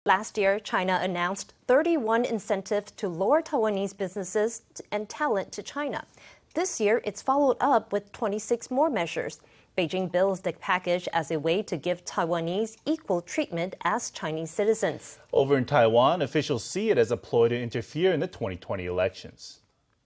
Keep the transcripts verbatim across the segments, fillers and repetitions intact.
Last year, China announced thirty-one incentives to lure Taiwanese businesses and talent to China. This year, it's followed up with twenty-six more measures. Beijing bills the package as a way to give Taiwanese equal treatment as Chinese citizens. Over in Taiwan, officials see it as a ploy to interfere in the twenty twenty elections.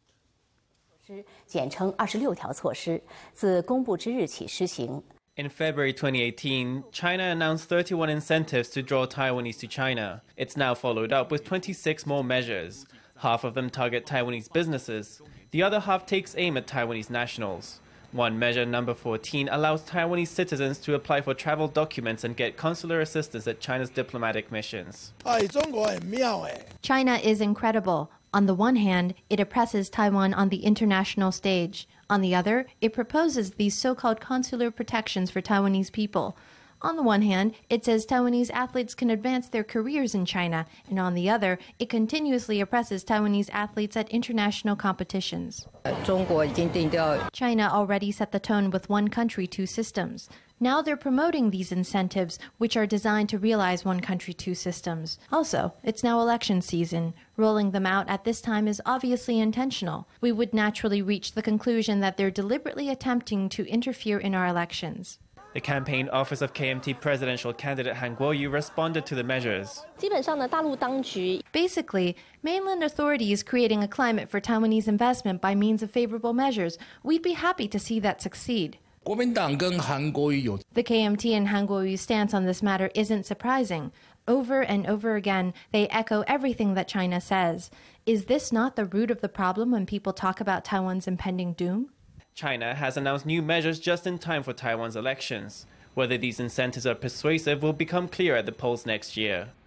简称二十六条措施，自公布之日起施行。 In February twenty eighteen, China announced thirty-one incentives to draw Taiwanese to China. It's now followed up with twenty-six more measures. Half of them target Taiwanese businesses. The other half takes aim at Taiwanese nationals. One measure, number fourteen, allows Taiwanese citizens to apply for travel documents and get consular assistance at China's diplomatic missions. China is incredible. On the one hand, it oppresses Taiwan on the international stage. On the other, it proposes these so-called consular protections for Taiwanese people. On the one hand, it says Taiwanese athletes can advance their careers in China, and on the other, it continuously oppresses Taiwanese athletes at international competitions. China already set the tone with one country, two systems. Now they're promoting these incentives, which are designed to realize one country, two systems. Also, it's now election season. Rolling them out at this time is obviously intentional. We would naturally reach the conclusion that they're deliberately attempting to interfere in our elections. The campaign office of K M T presidential candidate Han Kuo-yu responded to the measures. Basically, mainland authorities creating a climate for Taiwanese investment by means of favorable measures. We'd be happy to see that succeed. The K M T and Han Kuo-yu stance on this matter isn't surprising. Over and over again, they echo everything that China says. Is this not the root of the problem when people talk about Taiwan's impending doom? China has announced new measures just in time for Taiwan's elections. Whether these incentives are persuasive will become clear at the polls next year.